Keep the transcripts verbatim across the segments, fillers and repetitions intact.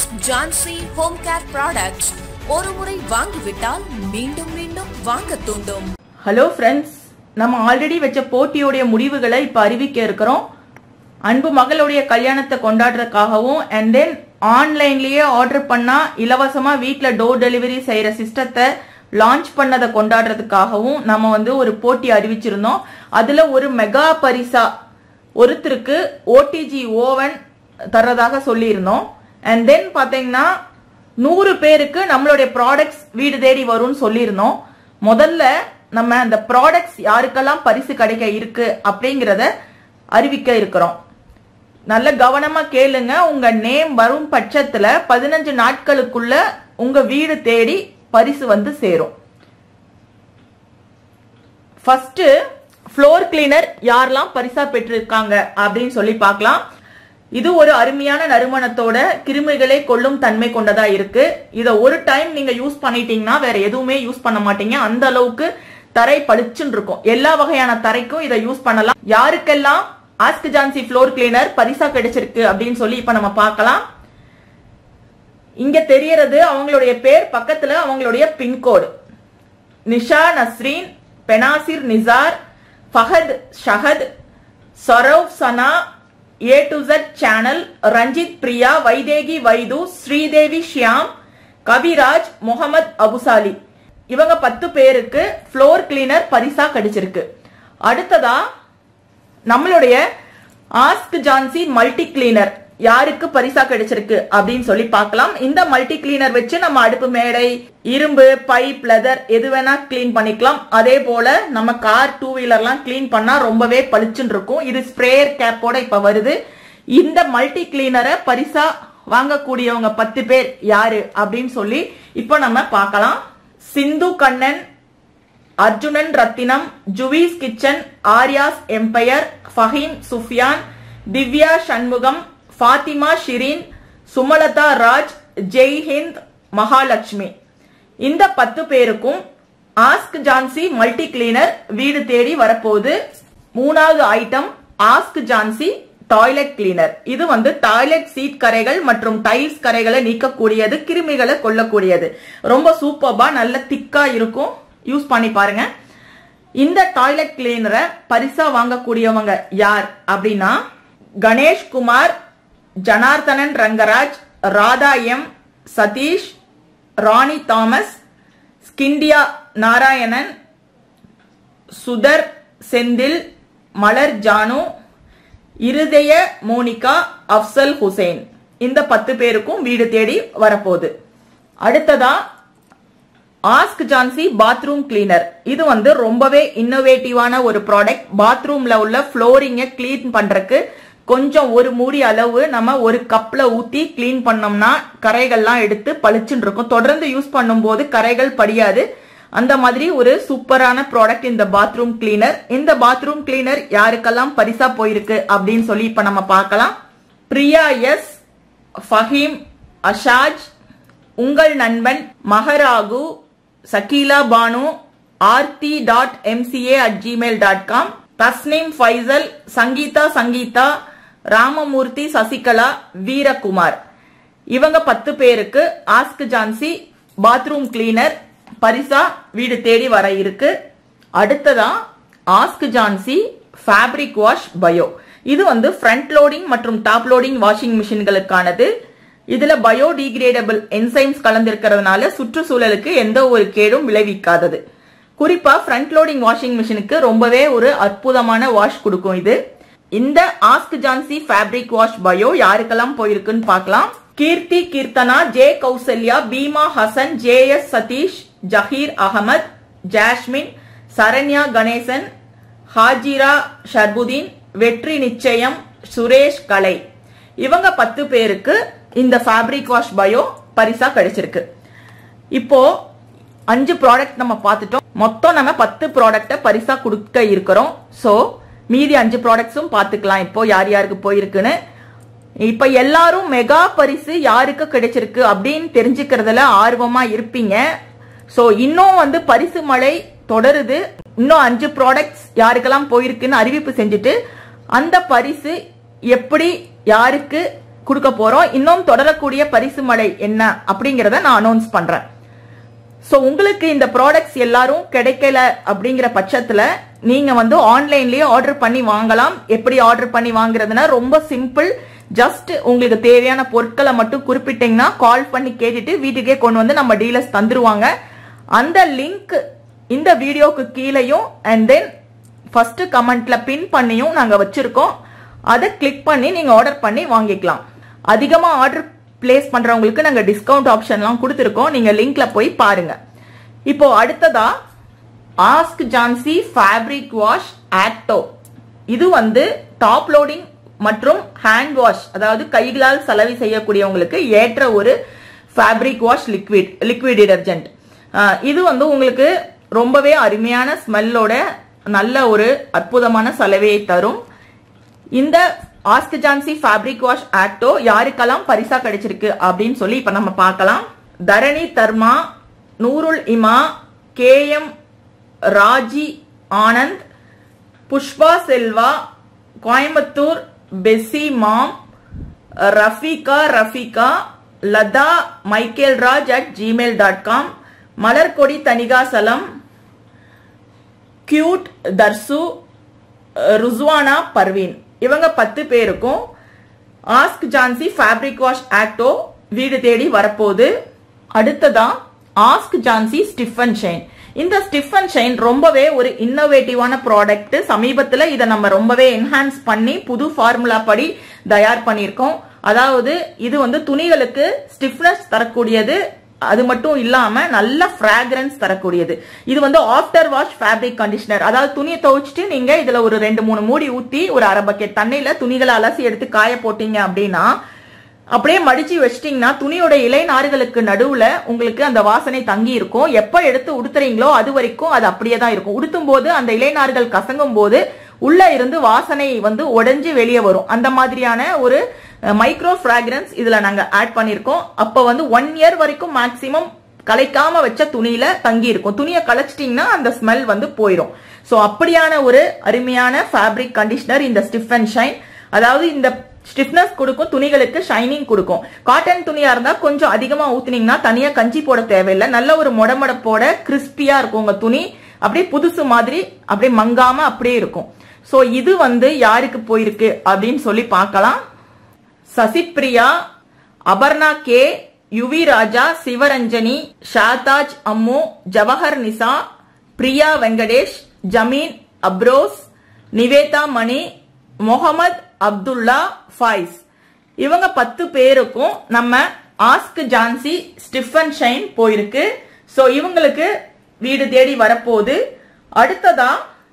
Ask Jansi Home Care Products. ஒரு முறை வாங்கிவிட்டால் மீண்டும் மீண்டும் வாங்க தூண்டும். ஹலோ ஃப்ரெண்ட்ஸ், நம்ம ஆல்ரெடி வச்ச போட்டியோடைய முடிவுகளை இப்ப அறிவிக்க இருக்கிறோம். அன்பு மகளுடைய கல்யாணத்தை கொண்டாடுறதுக்காகவும் அண்ட் தென் ஆன்லைன்லயே ஆர்டர் பண்ணா இலவசமா வீட்ல டோர் டெலிவரி செய்யற சிஸ்டத்தை லான்ச் பண்ணதை கொண்டாடுறதுக்காகவும் நம்ம வந்து ஒரு போட்டி அறிவிச்சிருந்தோம். அதுல ஒரு மெகா பரிசா ஒருத்தருக்கு ஓடிஜி ஓவன் தர்றதாக சொல்லியிருந்தோம். அண்ட் தென் பாத்தீங்கன்னா நூறு பேருக்கு நம்மளுடைய ப்ராடக்ட்ஸ் வீடு தேடி வரும்னு சொல்லியிருந்தோம். முதல்ல நம்ம அந்த ப்ராடக்ட்ஸ் யாருக்கெல்லாம் பரிசு கிடைக்க இருக்கு அப்படிங்கறத அறிவிக்க இருக்கிறோம். நல்ல கவனமா கேளுங்க. உங்க நேம் வரும் பட்சத்துல பதினஞ்சு நாட்களுக்குள்ள உங்க வீடு தேடி பரிசு வந்து சேரும். ஃபர்ஸ்ட் ஃப்ளோர் கிளீனர் யாரெல்லாம் பரிசா பெற்றிருக்காங்க அப்படின்னு சொல்லி பார்க்கலாம். இது ஒரு அருமையான நறுமணத்தோட கிருமிகளை கொல்லும் தன்மை கொண்டதா இருக்கு. இத ஒரு டைம் நீங்க யூஸ் பண்ணிட்டீங்கன்னா வேற எதுவுமே யூஸ் பண்ண மாட்டீங்க. அந்த அளவுக்கு தரை பளிச்சுன்னு இருக்கும். எல்லா வகையான தரைக்கும் இதை யூஸ் பண்ணலாம். யாருக்கெல்லாம் ஆஸ்க் ஜான்சி ஃப்ளோர் கிளீனர் பரிசா கிடைச்சிருக்கு அப்படின்னு சொல்லி இப்ப நம்ம பார்க்கலாம். இங்க தெரியறது அவங்களுடைய பேர், பக்கத்துல அவங்களுடைய pincode. Nisha Nasreen, Benazir Nisar, Fahad Shahad, Sarav Sana, A to Z channel, Ranjith Priya, Vaidehi Vaidu, Sridevi Shyam, Kaviraj, Mohammed Abusali, இவங்க பத்து பேருக்கு ஃப்ளோர் கிளீனர் பரிசா கிடைச்சிருக்கு. அடுத்ததா நம்மளுடைய ஆஸ்க் ஜான்சி மல்டி கிளீனர் யாருக்கு பரிசா கிடைச்சிருக்கு அப்படின்னு சொல்லி பார்க்கலாம். இந்த மல்டி கிளீனர் வச்சு நம்ம அடுப்பு மேடை, இரும்பு, பைப், லெதர் எது வேணா கிளீன் பண்ணிக்கலாம். அதே போல நம்ம கார், டூ வீலர்லாம் கிளீன் பண்ணா ரொம்பவே பளிச்சுன்னு இருக்கும். இது ஸ்ப்ரேயர் கேப்போட இப்ப வருது. இந்த மல்டி கிளீனரை பரிசா வாங்கக்கூடியவங்க பத்து பேர் யாரு அப்படின்னு சொல்லி இப்ப நம்ம பார்க்கலாம். Sindhu Kannan, Arjunan Rathinam, Juvi's kitchen, Arya's empire, Faheem Sufiyan, Divya Shanmugam, Fathima Shireen, Sumalatha Raj, Jai Hind, Mahalakshmi. இந்த பத்து பேருக்கும் ஆஸ்க் ஜான்சி மல்டி கிளீனர் வீடு தேடி வரப்போகுது. மூணாவது item Ask Jansi toilet cleaner. இது வந்து டாய்லெட் சீட் கரைகள் மற்றும் டைல்ஸ் கரைகளை நீக்கக்கூடியது, கிருமிகளை கொல்லக்கூடியது. ரொம்ப சூப்பர்பா நல்ல திக்கா இருக்கும். யூஸ் பண்ணி பாருங்க. இந்த டாய்லெட் கிளீனரை பரிசா வாங்கக்கூடியவங்க யார் அப்படின்னா Ganesh Kumar, Janardhanan Rangaraj, Radha M, Sathish, Rani Thomas, Scindia Narayanan, Suthar Senthil, Malar Janu, Irudaya Monica, Afzal Hussain. இந்த பத்து பேருக்கும் வீடு தேடி வரப்போகுது. அடுத்ததா ஆஸ்க் ஜான்சி பாத்ரூம் கிளீனர். இது வந்து ரொம்பவே இன்னோவேட்டிவான ஒரு ப்ராடக்ட். பாத்ரூம்ல உள்ள ஃப்ளோரிங்க கிளீன் பண்றதுக்கு கொஞ்சம் ஒரு மூடி அளவு நம்ம ஒரு கப்ல ஊத்தி கிளீன் பண்ணோம்னா கரைகள்லாம் எடுத்து பளிச்சுன்னு இருக்கும். தொடர்ந்து யூஸ் பண்ணும் போது கரைகள் படியாது. அந்த மாதிரி ஒரு சூப்பரான ப்ராடக்ட் இந்த பாத்ரூம் கிளீனர். இந்த பாத்ரூம் கிளீனர் யாருக்கெல்லாம் பரிசா போயிருக்கு அப்படின்னு சொல்லி இப்ப நம்ம பார்க்கலாம். பிரியா எஸ், ஃபஹீம், அஷாஜ், உங்கள் நண்பன், Magaragu, Shakeela Banu, Aarthi dot MCA at Gmail dot com, Tasneem Faisal, Sangeetha Sangeetha, Ramamoorthy, Sasikala, Veerakumar. இவங்க பத்து பேருக்கு ஆஸ்க் ஜான்சி பாத்ரூம் கிளீனர் பரிசா வீடு தேடி வர இருக்கு. அடுத்ததா Ask Jansi fabric wash bio. இது வந்து ஃப்ரண்ட் லோடிங் மற்றும் டாப் லோடிங் வாஷிங் மிஷின்களுக்கானது. இதுல பயோடிகிரேடபிள் என்சைம்ஸ் கலந்திருக்கிறதுனால சுற்றுச்சூழலுக்கு எந்த ஒரு கேடும் விளைவிக்காதது. குறிப்பா ஃப்ரண்ட் லோடிங் வாஷிங் மிஷினுக்கு ரொம்பவே ஒரு அற்புதமான வாஷ் கொடுக்கும் இது. இந்த Ask Jansi fabric wash bio யாருக்கெல்லாம் போயிருக்குன்னு பார்க்கலாம். Keerthi Keerthana, J Kausalya, Bheema Hasan, J S Sathish, Zaheer Ahmed, Jasmine, Saranya Ganesan, Hajira Sharfudeen, வெற்றி நிச்சயம், சுரேஷ் கலை. இவங்க பத்து பேருக்கு இந்த ஃபேப்ரிக் வாஷ் பயோ பரிசா கிடைச்சிருக்கு. இப்போ அஞ்சு ப்ராடக்ட் நம்ம பார்த்துட்டோம். மொத்தம் நம்ம பத்து ப்ராடக்ட பரிசா கொடுக்க இருக்கிறோம். சோ மீதி அஞ்சு ப்ராடக்ட்ஸும் பார்த்துக்கலாம் இப்போ யார் யாருக்கு போயிருக்குன்னு. இப்ப எல்லாரும் மெகா பரிசு யாருக்கு கிடைச்சிருக்கு அப்படின்னு தெரிஞ்சுக்கிறதுல ஆர்வமா இருப்பீங்க. சோ இன்னும் வந்து பரிசு மழை தொடருது. இன்னும் அஞ்சு ப்ராடக்ட்ஸ் யாருக்கெல்லாம் போயிருக்குன்னு அறிவிப்பு செஞ்சுட்டு அந்த பரிசு எப்படி யாருக்கு கொடுக்க போறோம். இன்னும் தொடரக்கூடிய பரிசு மழை என்ன அப்படிங்கறத நான் அனௌன்ஸ் பண்றேன். சோ உங்களுக்கு இந்த ப்ராடக்ட்ஸ் எல்லாரும் கிடைக்கல அப்படிங்கிற பட்சத்துல நீங்க வந்து ஆன்லைன்லயே ஆர்டர் பண்ணி வாங்கலாம். எப்படி ஆர்டர் பண்ணி வாங்குறதுன்னா ரொம்ப சிம்பிள். ஜஸ்ட் உங்களுக்கு தேவையான பொருட்களை மட்டும் குறிப்பிட்டீங்கன்னா கால் பண்ணி கேட்டுட்டு வீட்டுக்கே கொண்டு வந்து நம்ம டீலர்ஸ் தந்துருவாங்க. அந்த லிங்க் இந்த வீடியோக்கு கீழேயும் அண்ட் தென் ஃபர்ஸ்ட் கமெண்ட்ல பின் பண்ணியும் நாங்க வச்சிருக்கோம். அதை கிளிக் பண்ணி நீங்க ஆர்டர் பண்ணி வாங்கிக்கலாம். அதிகமா ஆர்டர் பிளேஸ் பண்றவங்களுக்கு நாங்க டிஸ்கவுண்ட் ஆப்ஷன்லாம் கொடுத்துருக்கோம். நீங்க லிங்க்ல போய் பாருங்க. இப்போ அடுத்ததா Ask Jansi fabric wash octo. இது வந்து டாப் லோடிங் மற்றும் ஹேண்ட் வாஷ், அதாவது கைகளால் சலவை செய்யக்கூடியவங்களுக்கு ஏற்ற ஒரு fabric wash liquid liquid detergent. இது வந்து உங்களுக்கு ரொம்பவே அருமையான ஸ்மெல்லோட நல்ல ஒரு அற்புதமான சலவையை தரும். இந்த Ask Jansi fabric wash octo யாருக்கெல்லாம் பரிசா கிடைச்சிருக்கு அப்படின்னு சொல்லி இப்ப நம்ம பார்க்கலாம். தரணி தர்மா, நூருல் இமா, கே எம் ராஜி ஆனந்த், புஷ்பா செல்வா, கோயம்புத்தூர் பெசி mom, Rafika Rafika, Latha Michael Raj at Gmail dot com, Malarkodi Thanikachalam, cute Tharsu, Ruswana Parveen. இவங்க பத்து பேருக்கும் Ask Jansi fabric wash octo வீடு தேடி வரப்போகுது. அடுத்ததா Ask Jansi stiff and shine. இந்த ஸ்டிஃப் அண்ட் ஷைன் ரொம்பவே ஒரு இன்னோவேட்டிவான ப்ராடக்ட். சமீபத்தில் இதை நம்ம ரொம்பவே என்ஹான்ஸ் பண்ணி புது ஃபார்முலா படி தயார் பண்ணியிருக்கோம். அதாவது இது வந்து துணிகளுக்கு ஸ்டிஃப்னஸ் தரக்கூடியது, அது மட்டும் இல்லாம நல்ல ஃப்ராக்ரன்ஸ் தரக்கூடியது. இது வந்து ஆஃப்டர் வாஷ் ஃபேப்ரிக் கண்டிஷனர். அதாவது துணியை துவைச்சிட்டு நீங்க இதுல ஒரு ரெண்டு மூணு மூடி ஊத்தி ஒரு அரை பக்கெட் தண்ணியில துணிகளை அலசி எடுத்து காய போட்டீங்க அப்படின்னா, அப்படியே மடிச்சு வச்சிட்டீங்கன்னா துணியோட இலை நார்களுக்கு நடுவுல உங்களுக்கு அந்த வாசனை தங்கி இருக்கும். எப்ப எடுத்து உடுத்துறீங்களோ அது வரைக்கும் அது அப்படியே தான் இருக்கும். உடுத்தும் போது அந்த இலை நார்கள் கசங்கும் போது உள்ள இருந்து வாசனை வந்து உடைஞ்சு வெளியே வரும். அந்த மாதிரியான ஒரு மைக்ரோ ஃப்ராக்ரன்ஸ் இதுல நாங்க ஆட் பண்ணிருக்கோம். அப்ப வந்து ஒன் இயர் வரைக்கும் மேக்சிமம் கலைக்காம வச்ச துணியில தங்கி இருக்கும். துணியை கலைச்சிட்டீங்கன்னா அந்த ஸ்மெல் வந்து போயிடும். சோ அப்படியான ஒரு அருமையான ஃபேப்ரிக் கண்டிஷனர் இந்த ஸ்டிஃப் அண்ட் ஷைன். அதாவது இந்த ஸ்டிஃப்னஸ் கொடுக்கும், துணிகளுக்கு ஷைனிங் கொடுக்கும். காட்டன் துணியா இருந்தா கொஞ்சம் அதிகமா ஊத்துனீங்கன்னா தனியா கஞ்சி போட தேவையில்லை. நல்ல ஒரு மொடமொடப்போட கிறிஸ்பியா இருக்கும் உங்க துணி. அப்படியே புதுசு மாதிரி அப்படியே மங்காம அப்படியே இருக்கும். சோ இது வந்து யாருக்கு போயிருக்கு அப்படின்னு சொல்லி பார்க்கலாம். சசிப்ரியா, அபர்ணா கே, யுவி ராஜா, சிவரஞ்சனி, ஷாதாஜ் அம்மு, ஜவஹர் நிசா, பிரியா வெங்கடேஷ், ஜமீன் அப்ரோஸ், நிவேதா மணி, முகமது அப்துல்லா ஃபைஸ். இவங்க பத்து பேருக்கும் நம்ம Ask Jansi stiff and shine போயிருக்கு. சோ இவங்களுக்கு வீடு தேடி வரப்போகுது. அடுத்ததா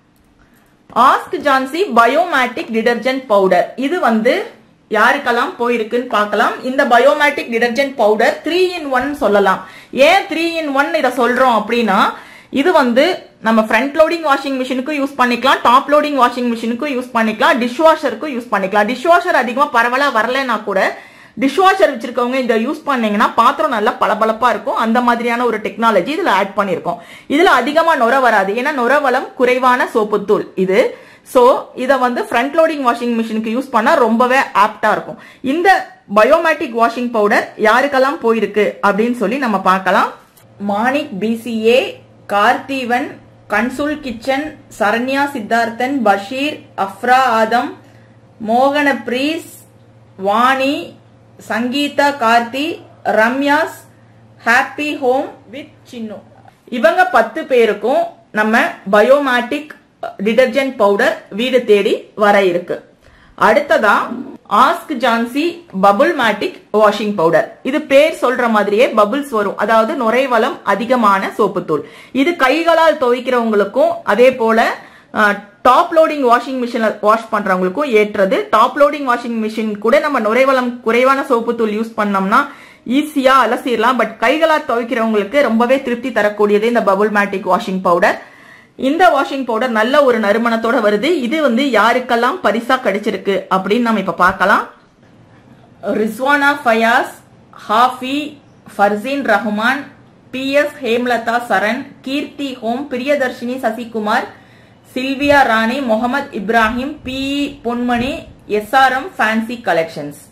Ask Jansi biomatic detergent powder. இது வந்து யாருக்கெல்லாம் போயிருக்குன்னு பார்க்கலாம். இந்த biomatic detergent powder three in one சொல்லலாம். ஏன் த்ரீ இன் ஒன் இதை சொல்றோம் அப்படின்னா, இது வந்து நம்ம ஃப்ரண்ட் லோடிங் வாஷிங் மிஷினுக்கும் யூஸ் பண்ணிக்கலாம், டாப் லோடிங் வாஷிங் மிஷினுக்கும் யூஸ் பண்ணிக்கலாம், டிஷ் வாஷருக்கும் யூஸ் பண்ணிக்கலாம். டிஷ் வாஷர் அதிகமா பரவலா வரலன்னா கூட டிஷ் வாஷர் வச்சிருக்கவங்க இதை யூஸ் பண்ணீங்கன்னா பாத்திரம் நல்லா பளபளப்பா இருக்கும். அந்த மாதிரியான ஒரு டெக்னாலஜி இதுல ஆட் பண்ணிருக்கோம். இதுல அதிகமா நுர வராது, ஏன்னா நுரவளம் குறைவான சோப்புத்தூள் இது. சோ இத வந்து ஃப்ரண்ட் லோடிங் வாஷிங் மிஷினுக்கு யூஸ் பண்ணா ரொம்பவே ஆப்டா இருக்கும். இந்த பயோமேட்டிக் வாஷிங் பவுடர் யாருக்கெல்லாம் போயிருக்கு அப்படின்னு சொல்லி நம்ம பார்க்கலாம். Manik BCA, Karthivan, Kansul kitchen, Saranya Siddharthan, Basheer, Afra Adam, மோகன breeze, Vani, Sangeetha Karthi, Ramya's, happy home with Chinnu. இவங்க பத்து பேருக்கும் நம்ம பயோமேட்டிக் டிடர்ஜென்ட் பவுடர் வீடு தேடி வர இருக்கு. அடுத்ததா Ask Jansi bubble matic washing powder. இது பேர் சொல்ற மாதிரியே பபுள்ஸ் வரும், அதாவது நுரைவளம் அதிகமான சோப்புத்தூள். இது கைகளால் துவைக்கிறவங்களுக்கும் அதே போல top loading washing machine wash பண்றவங்களுக்கும் ஏற்றது. டாப் லோடிங் வாஷிங் மிஷின் கூட நம்ம நுரைவளம் குறைவான சோப்புத்தூள் யூஸ் பண்ணோம்னா ஈஸியா அலசிடலாம். பட் கைகளால் துவைக்கிறவங்களுக்கு ரொம்பவே திருப்தி தரக்கூடியது இந்த பபுள் மேட்டிக் வாஷிங் பவுடர். இந்த வாஷிங் பவுடர் நல்ல ஒரு நறுமணத்தோட வருது. இது வந்து யாருக்கெல்லாம் பரிசா கிடைச்சிருக்கு அப்படின்னு நம்ம இப்ப பார்க்கலாம். Rizwana Fayaz, Hafi, Farseen Rahman, P S Hemlatha Saran, Keerthi home, Priyadharshini Sasikumar, Sylvia Rani, Mohammed Ibrahim, P Ponmani, S R M fancy collections.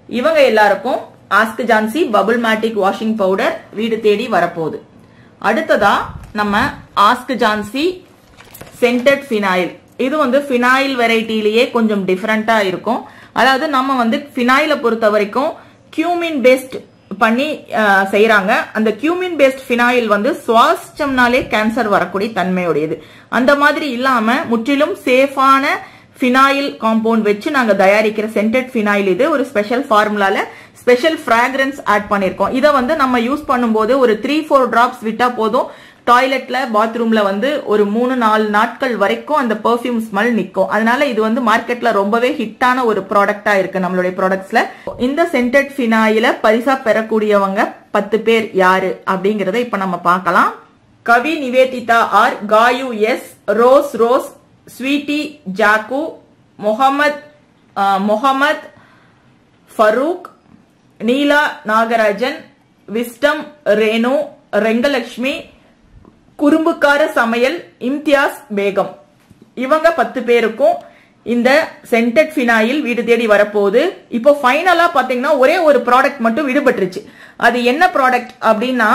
இவங்க எல்லாருக்கும் Ask Jansi bubble matic washing powder வீடு தேடி வரப்போகுது. அடுத்ததா நம்ம ஆஸ்க் ஜான்சி சென்டட் ஃபினாயில். இது வந்து ஃபினாயில் வெரைட்டிலேயே கொஞ்சம் டிஃபரெண்டா இருக்கும். அதாவது நம்ம வந்து ஃபினாயிலை பொறுத்த வரைக்கும் கியூமின் பேஸ்ட் பண்ணி செய்யறாங்க. அந்த கியூமின் பேஸ்ட் ஃபினாயில் வந்து சுவாசிச்சோம்னாலே கேன்சர் வரக்கூடிய தன்மையுடையது. அந்த மாதிரி இல்லாம முற்றிலும் சேஃபான ஃபினாயில் காம்பவுண்ட் வச்சு நாங்க தயாரிக்கிற சென்டட் ஃபினாயில். இது ஒரு ஸ்பெஷல் ஃபார்முலால ஸ்பெஷல் ஃப்ராக்ரன்ஸ் ஆட் பண்ணிருக்கோம். இதை வந்து நம்ம யூஸ் பண்ணும்போது ஒரு த்ரீ ஃபோர் டிராப்ஸ் விட்டா போதும். டாய்லெட்ல பாத்ரூம்ல வந்து ஒரு மூணு நாலு நாட்கள் வரைக்கும் அந்த பெர்ஃபியூம் ஸ்மெல் நிற்கும். அதனால இது வந்து மார்க்கெட்ல ரொம்பவே ஹிட்டான ஒரு ப்ராடக்டா இருக்கு நம்மளுடைய ப்ராடக்ட்ஸ்ல. இந்த சென்டட் ஃபினாயில பரிசா பெறக்கூடியவங்க பத்து பேர் யாரு அப்படிங்கறத இப்ப நம்ம பார்க்கலாம். Kavi Nivedita R, Kayu S, rose rose, sweety Jakku, Mohammed Mohammed Farooq, Neela Nagarajan, wisdom Renu, Rengalakshmi, குறும்புக்கார சமையல், இம்தியாஸ் பேகம். இவங்க பத்து பேருக்கும் இந்த சென்டட் ஃபினாயில் வீடு தேடி வரப்போகுது. இப்போ ஃபைனலா பாத்தீங்கன்னா ஒரே ஒரு ப்ராடக்ட் மட்டும் விடுபட்டுருச்சு. அது என்ன ப்ராடக்ட் அப்படின்னா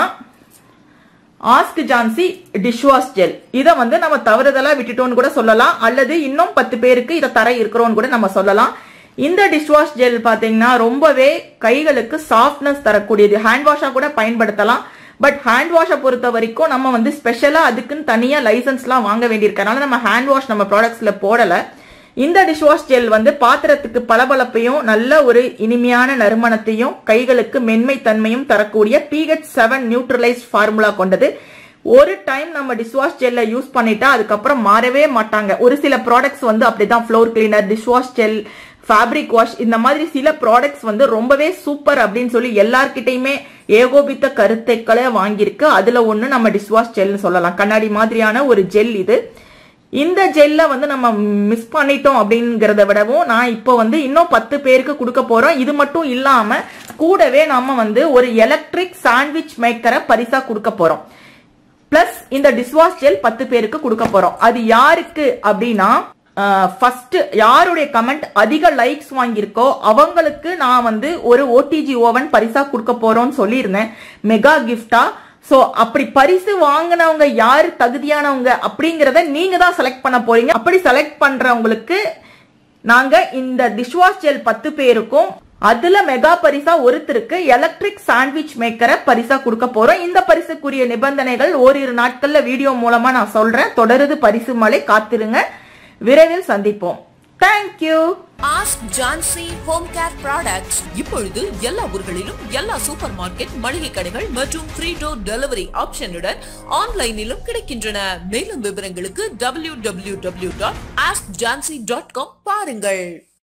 ஆஸ்க் ஜான்சி டிஷ்வாஷ் ஜெல். இதை வந்து நம்ம தவறுதலா விட்டுட்டோம்னு கூட சொல்லலாம், அல்லது இன்னும் பத்து பேருக்கு இதை தர இருக்கிறோம்னு கூட நம்ம சொல்லலாம். இந்த டிஷ்வாஷ் ஜெல் பாத்தீங்கன்னா ரொம்பவே கைகளுக்கு சாஃப்ட்னஸ் தரக்கூடியது. ஹேண்ட் வாஷா கூட பயன்படுத்தலாம். பட் ஹேண்ட் வாஷை பொறுத்த வரைக்கும் நம்ம வந்து ஸ்பெஷலா அதுக்குன்னு தனியா லைசன்ஸ் எல்லாம் வாங்க வேண்டியிருக்கனால நம்ம ஹேண்ட் வாஷ் நம்ம ப்ராடக்ட்ஸ்ல போடல. இந்த டிஷ்வாஷ் ஜெல் வந்து பாத்திரத்துக்கு பளபளப்பையும் நல்ல ஒரு இனிமையான நறுமணத்தையும் கைகளுக்கு மென்மை தன்மையும் தரக்கூடிய பிஹெச் செவன் நியூட்ரலைஸ் ஃபார்முலா கொண்டது. ஒரு டைம் நம்ம டிஷ்வாஷ் ஜெல்ல யூஸ் பண்ணிட்டா அதுக்கப்புறம் மாறவே மாட்டாங்க. ஒரு சில ப்ராடக்ட்ஸ் வந்து அப்படிதான், floor cleaner, dishwash gel, fabric wash, இந்த மாதிரி சில ப்ராடக்ட்ஸ் வந்து ரொம்பவே சூப்பர் அப்படின்னு சொல்லி எல்லார்கிட்டையுமே ஏகோபித்த கருத்துக்களை வாங்கியிருக்கு. அதுல ஒண்ணு நம்ம டிஷ்வாஷ் ஜெல்னு சொல்லலாம். கண்ணாடி மாதிரியான ஒரு ஜெல் இது. இந்த ஜெல்ல வந்து நம்ம மிஸ் பண்ணிட்டோம் அப்படிங்கறத விடவும் நான் இப்போ வந்து இன்னும் பத்து பேருக்கு கொடுக்க போறோம். இது மட்டும் இல்லாம கூடவே நம்ம வந்து ஒரு எலக்ட்ரிக் சாண்ட்விச் மேக்கரை பரிசா கொடுக்க போறோம். பிளஸ் இந்த டிஷ்வாஷ் ஜெல் பத்து பேருக்கு கொடுக்க போறோம். அது யாருக்கு அப்படின்னா ஃபர்ஸ்ட் யாருடைய கமெண்ட் அதிக லைக்ஸ் வாங்கியிருக்கோ அவங்களுக்கு நான் வந்து ஒரு ஓடிஜி ஓவன் பரிசா கொடுக்க போறோம்னு சொல்லியிருந்தேன், மெகா கிஃப்டா. சோ அப்படி பரிசு வாங்கினவங்க யாரு தகுதியானவங்க அப்படிங்கறத நீங்க தான் செலக்ட் பண்ண போறீங்க. அப்படி செலக்ட் பண்றவங்களுக்கு நாங்க இந்த டிஷ்வாஷ் ஜெல் பத்து பேருக்கும் அதுல மெகா பரிசா ஒருத்தருக்கு எலக்ட்ரிக் சாண்ட்விச் மேக்கரை பரிசா கொடுக்க போறோம். இந்த பரிசுக்குரிய நிபந்தனைகள் ஓரிரு நாட்கள்ல வீடியோ மூலமா நான் சொல்றேன். தொடருது பரிசு மலை, காத்திருங்க. விரைவில் சந்திப்போம். Thank you. Ask Jansi home care products இப்பொழுது எல்லா ஊர்களிலும் எல்லா சூப்பர் மார்க்கெட், மளிகை கடைகள் மற்றும் ஃப்ரீ டோர் டெலிவரி ஆப்ஷனுடன் ஆன்லைனிலும் கிடைக்கின்றன. மேலும் விவரங்களுக்கு W W W dot Ask Jansi dot com பாருங்கள்.